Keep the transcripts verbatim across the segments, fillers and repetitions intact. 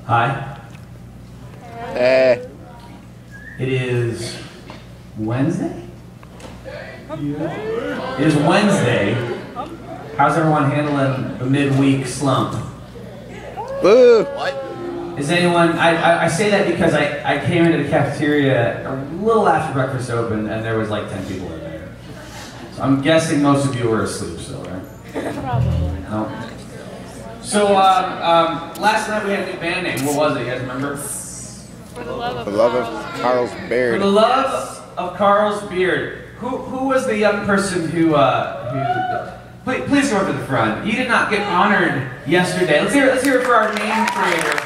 Hi. Hey. It is Wednesday? It is Wednesday. How's everyone handling the midweek slump? Boo! What? Is anyone, I, I, I say that because I, I came into the cafeteria a little after breakfast opened and there was like ten people in there. So I'm guessing most of you were asleep still, right? Probably. No. So um, um, last night we had a new band name. What was it? You guys remember? For the love of, For the love of Carl's. Carl's beard. For the love of Carl's beard. Who who was the young person who uh, who? Please, please go to the front. You did not get honored yesterday. Let's hear let's hear it for our name creator.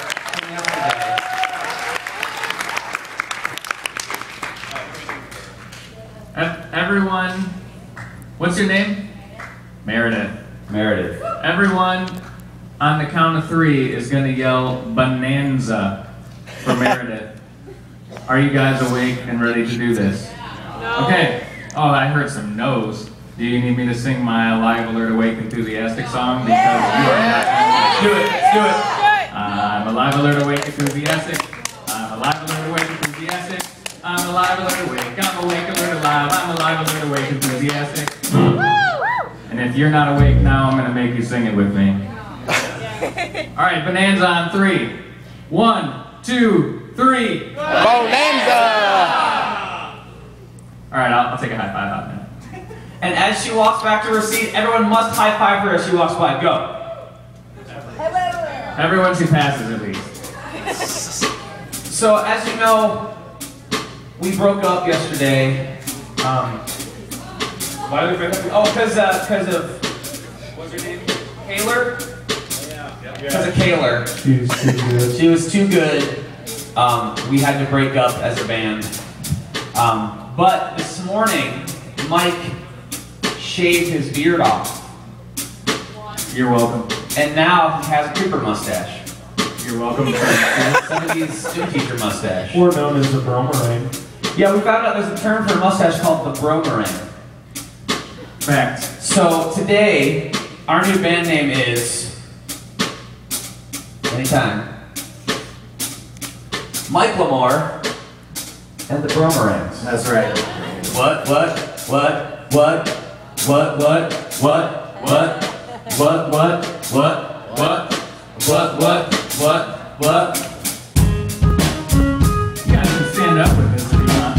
Everyone, what's your name? Meredith. Meredith. Everyone on the count of three is going to yell bonanza for Meredith. Are you guys awake and ready to do this? No. Okay. Oh, I heard some no's. Do you need me to sing my Alive, Alert, Awake, Enthusiastic song? Because you are not going to Do it. Let's do it. I'm alive, alert, awake, enthusiastic. I'm alive, alert, awake, enthusiastic. I'm alive, alert, awake. I'm awake, alert, alive. I'm alive, alert, awake, enthusiastic. And if you're not awake now, I'm going to make you sing it with me. All right, bonanza on three. One, two, three. Bonanza! All right, I'll, I'll take a high five out now. And as she walks back to her seat, everyone must high five her as she walks by. Go. Everyone she passes, at least. So as you know, we broke up yesterday. Um, why did we break up? Oh, because uh, because of what's her name? Kaylor. Because of Kaylor. She was too good. She was too good. Um, we had to break up as a band. Um, but this morning, Mike shaved his beard off. You're welcome. And now he has a Cooper mustache. You're welcome. Somebody's gym teacher mustache. Or known as a Bro-Merang. Yeah, we found out there's a term for a mustache called the Bro-Merangs. Fact. So today, our new band name is, anytime, Macklemore and the Bro-Merangs. That's right. What, what, what, what, what, what, what, what, what, what, what, what, what, what, what, what? You guys can stand up with this if you want.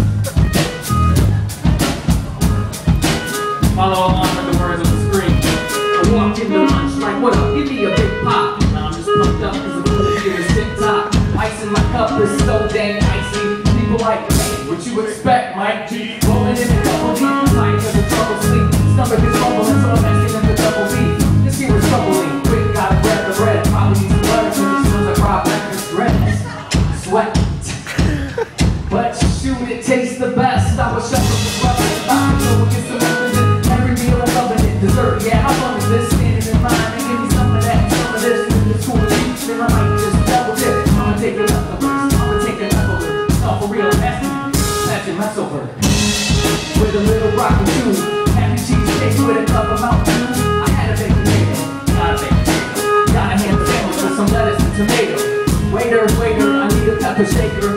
Follow along with the words of the screen. I walked in the lunch like, what up, give me a big pop. Now I'm just pumped up cause the food here is tip-top. Ice in my cup is so dang icy. People like, hey, what you expect, Mike G? Rolling in a couple deep, tight cause the trouble sleep. Stomach is rumbling, so I'm asking them to double beat. This here is troubling, quick, gotta grab the bread. Probably need some butter, cause it smells like raw breakfast dreads. Sweat. But shoot, it tastes the best. I was shuffling the rubber, about to go against the members in every meal I'm loving it. Dessert, yeah, how long is this? Standing in line and give me some of that, some of this. With the school teach, then I might just double dip. I'ma take it up the list, I'ma take it up the list. Oh, for real, that's me, that's your mess over. With a little rock and chew, happy cheesecake with a cup of Mountain Dew. I had a baked potato, got a baked potato. Got a ham sandwich with some lettuce and tomato. Waiter, waiter, I need a pepper shaker.